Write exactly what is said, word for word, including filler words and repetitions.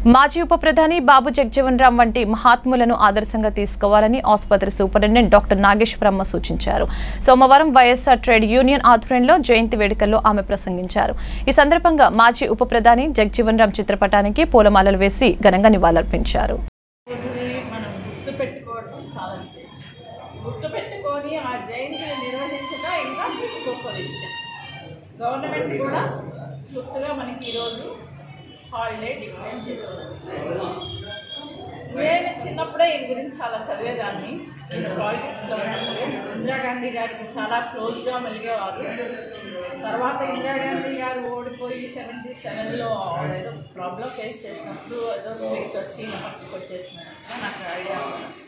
మాజీ ఉప ప్రధాని బాబు జగజ్జీవన్ రామ్ వంటి మహాత్ములను ఆదర్శంగా తీసుకోవాలని ఆసుపత్రి సూపరింటెండెంట్ డాక్టర్ నాగేశ్వరమ్మ సూచించారు. సోమవారం వైఎస్ఆర్ ట్రేడ్ యూనియన్ ఆధ్వర్యంలో జయంతి వేడుకల్లో ఆమె ప్రసంగించారు. ఈ సందర్భంగా మాజీ ఉప ప్రధాని జగజ్జీవన్ రామ్ చిత్రపటానికి పూలమాలలు వేసి ఘనంగా నివాళులర్పించారు. గవర్నమెంట్ కూడా గుర్తుగా మనకి ఈరోజు హాలిడే డిక్లేర్ చేస్తున్నారు. నేను చిన్నప్పుడే ఈయన గురించి చాలా చదివేదాన్ని. నేను పాలిటిక్స్లో ఉన్నప్పుడు ఇందిరాగాంధీ గారికి చాలా క్లోజ్గా మెలిగేవారు. తర్వాత ఇందిరాగాంధీ గారు ఓడిపోయి సెవెంటీ సెవెన్లో ఏదో ప్రాబ్లం ఫేస్ చేసినప్పుడు ఏదో స్ట్రీట్ వచ్చి పట్టుకు వచ్చేసినట్టుగా నాకు ఐడియా ఉంది.